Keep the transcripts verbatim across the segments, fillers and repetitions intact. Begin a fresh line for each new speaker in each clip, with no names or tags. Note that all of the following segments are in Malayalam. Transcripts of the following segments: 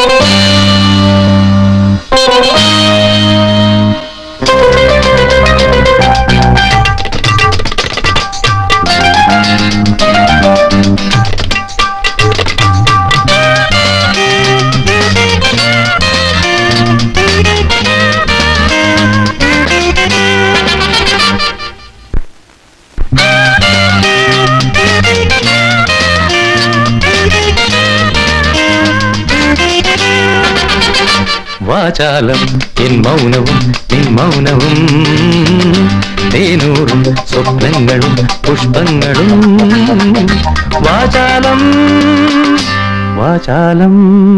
വാചാലം എൻ മൗനവും നിൻ മൗനവും തേനൂറും സ്വപ്നങ്ങളും പുഷ്പങ്ങളും വാചാലം വാചാലം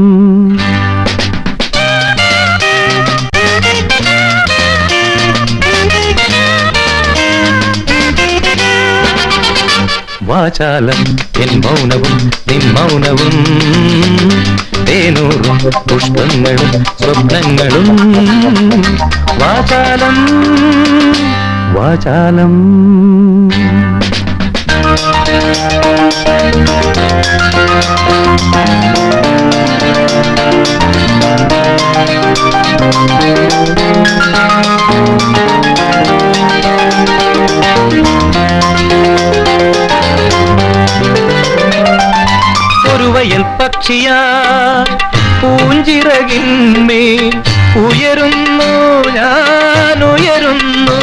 വാചാലം എൻ മൗനവും നിൻ മൗനവും തേനൂറും പുഷ്പങ്ങളും സ്വപ്നങ്ങളും വാചാലം വാചാലം ഒരു വയൽ പക്ഷിയാ പൂഞ്ചിറകിന്മേൽ ഉയരുന്നു ഞാൻ ഉയരുന്നു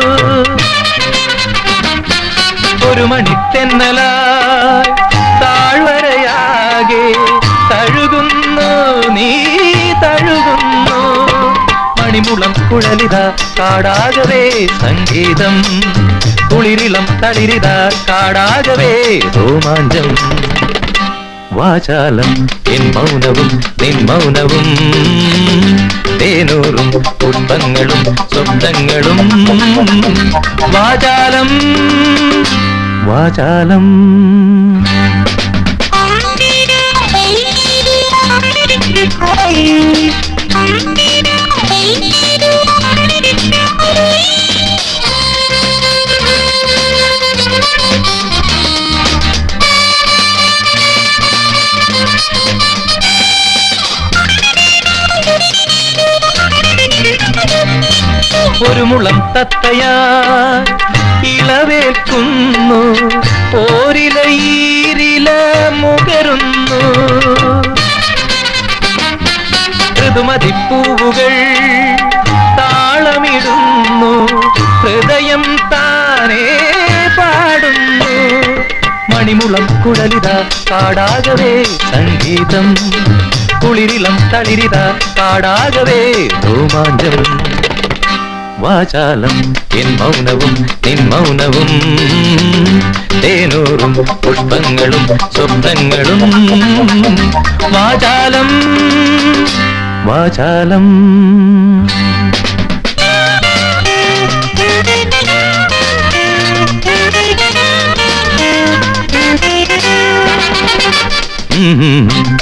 ഒരു മണിത്തെന്നലായി താഴ്വരയാകെ തഴുകുന്നു നീ തഴുകുന്നു മണിമുളം കുഴലിത കാടാകവേ സംഗീതം കുളിരിളം തളിരിത കാടാകവേ രോമാഞ്ചം വാചാലം എൻ മൗനവും നിൻ മൗനവും തേനൂറും പുഷ്പങ്ങളും സ്വപ്നങ്ങളും വാചാലം വാചാലം ഒരു മുളം തത്തയാ ഇളവേൽക്കുന്നു ഓരിലീരില മുകരുന്നു ഋതുമതിപ്പൂവുകൾ താളമിടുന്നു ഹൃദയം താനേ പാടുന്നു മണിമുളം കുഴലിത കാടാകവേ സംഗീതം കുളിരിളം തളിരിത കാടാകവേ രോമാഞ്ചം വാചാലം എൻ മൗനവും നിൻ മൗനവും തേനൂറും പുഷ്പങ്ങളും സ്വപ്നങ്ങളും വാചാലം വാചാലം Mm-hmm.